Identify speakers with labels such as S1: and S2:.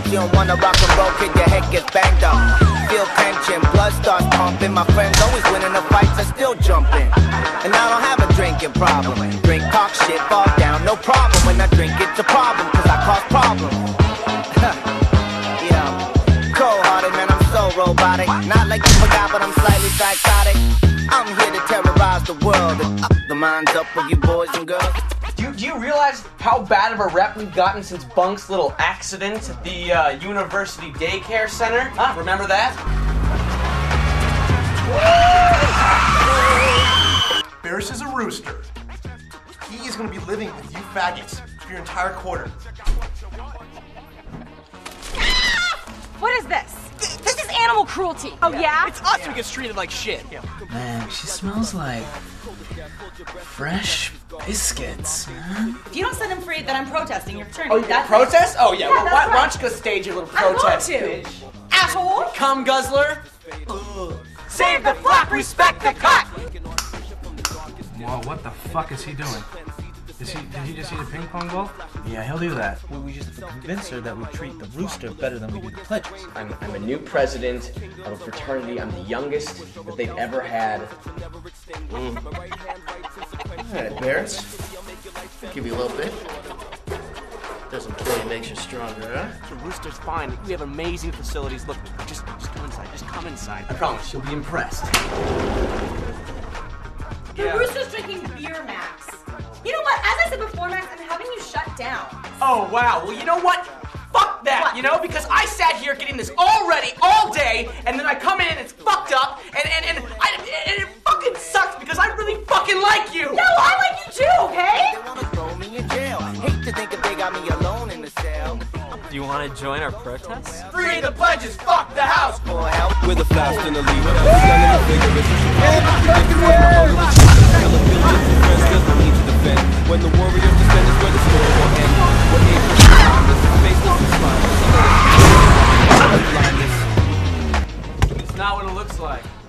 S1: You don't wanna rock and roll, kid, your head gets banged up. Feel tension, blood starts pumping. My friends always winning the fights, I still jumping. And I don't have a drinking problem. Drink, talk shit, fall down, no problem. When I drink, it's a problem, cause I cause problems. Yeah, cold-hearted, man, I'm so robotic. Not like you forgot, but I'm slightly psychotic. I'm here to terrorize the world and up the minds up of you boys and girls.
S2: Do you realize how bad of a rep we've gotten since Bunk's little accident at the University Daycare Center? Huh? Remember that?
S3: Barris is a rooster. He is going to be living with you faggots for your entire quarter.
S4: What is this? This is animal cruelty. Oh yeah?
S2: It's us who gets treated like shit.
S5: Man, she smells like fresh biscuits, man.
S6: If you don't set him free, then I'm protesting your fraternity.
S2: Oh, you got protest? Oh yeah. Well, why don't you go stage your little protest?
S6: I want to.
S2: Bitch.
S6: Asshole.
S2: Cum guzzler. Save the flock, respect the cock.
S7: Well, what the fuck is he doing? Did he just eat a ping pong ball?
S5: Yeah, he'll do that. We just have to convince her that we treat the rooster better than we do the pledges.
S2: I'm a new president of a fraternity. I'm the youngest that they've ever had.
S3: All right, Barris. Give you a little bit. Doesn't kill you, makes you stronger, huh?
S2: The rooster's fine. We have amazing facilities. Look, just come inside. Just come inside. I promise you'll be impressed.
S6: The rooster's drinking beer, Max. You know what? As I said before, Max, I'm having you shut down.
S2: Oh, wow. Well, you know what? Fuck that,
S6: What?
S2: you know? Because I sat here getting this all ready all day, and then I come in and it's fucked up, and it fucking sucks because I really fucking like you.
S6: No, I like you too, okay?
S1: They wanna throw me in jail. Hate to think that they got me alone in the cell.
S8: Do you want to join our protests?
S2: Free the pledges, fuck the house.
S1: For help.
S9: We're the fast and the lead. Young and the vigorous. When the warriors descend is where the story will end. What age is faceless and spineless.
S8: It's not what it looks like.